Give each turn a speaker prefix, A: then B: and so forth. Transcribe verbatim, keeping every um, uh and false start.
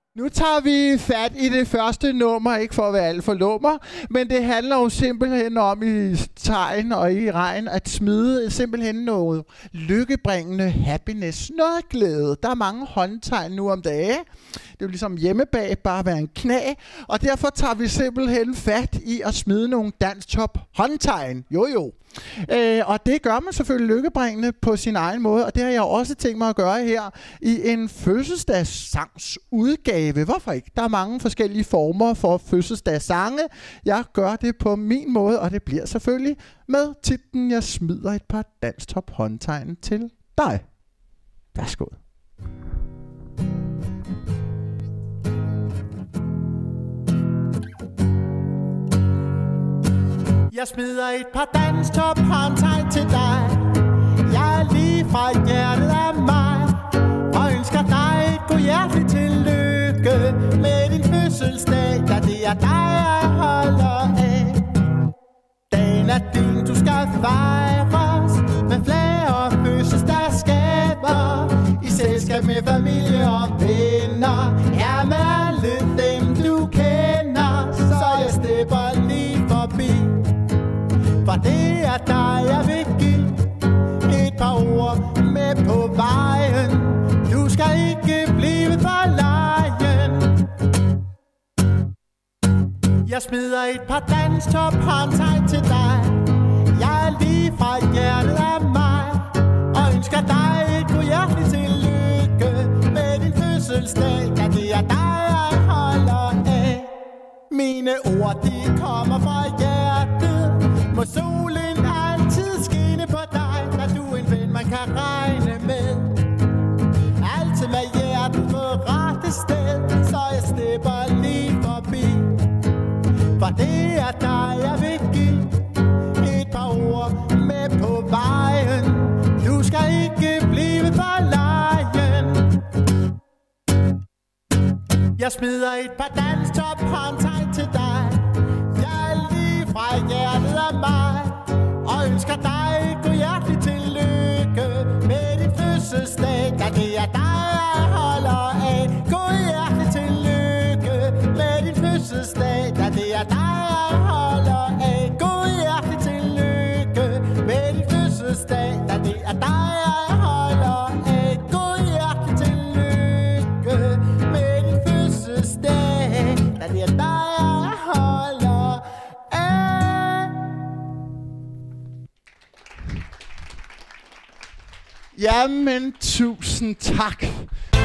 A: Nu tager vi fat i det første nummer, ikke for at være alt for lummer, men det handler jo simpelthen om i tegn og i regn at smide simpelthen noget lykkebringende happiness, noget glæde. Der er mange håndtegn nu om dage. Det er jo ligesom hjemmebag, bare være en knæ, og derfor tager vi simpelthen fat i at smide nogle dansktop håndtegn. Jo jo. Øh, og det gør man selvfølgelig lykkebringende på sin egen måde, og det har jeg også tænkt mig at gøre her i en fødselsdagssangsudgave. Hvorfor ikke? Der er mange forskellige former for fødselsdagssange. Jeg gør det på min måde, og det bliver selvfølgelig med titlen Jeg smider et par dansktop håndtegn til dig. Værsgo.
B: Jeg smider et par dansktop håndtegn til dig. Jeg er lige fra hjertet af mig og ønsker dig et god hjerteligt tillykke med din fødselsdag, da det er dig, jeg holder af. Dagen er din, du skal fejres med flag og fødselsdagsgaver i selskab med familie og venner. Her med alle dem, du kender, så jeg stepper lige forbi. For det er dig, jeg vil give et par ord med på vejen. Du skal ikke blive for lejen. Jeg smider et par dansktop håndtegn til dig. Jeg er lige fra hjertet af mig og ønsker dig et god hjerteligt tillykke med din fødselsdag, da det er dig, jeg holder af. Mine ord, de kommer fra hjertet. Må solen altid skinne på dig, da du er en ven, man kan regne med. Altid med hjertet på rette sted, så jeg stepper lige forbi. For det er dig, jeg vil give et par ord med på vejen. Du skal ikke blive for lejen. Jeg smider et par dansktop håndtegn til dig. Jeg er lige fra hjertet af mig og ønsker dig et god hjerteligt tillykke med din fødselsdag, da det er dig, jeg holder af. God hjerteligt tillykke med din fødselsdag, da det er dig, jeg holder af. God hjerteligt tillykke med din fødselsdag, da det er dig, jeg holder af. God hjerteligt tillykke med din fødselsdag, da det er dig, jeg holder af.
A: Jamen, tusind tak.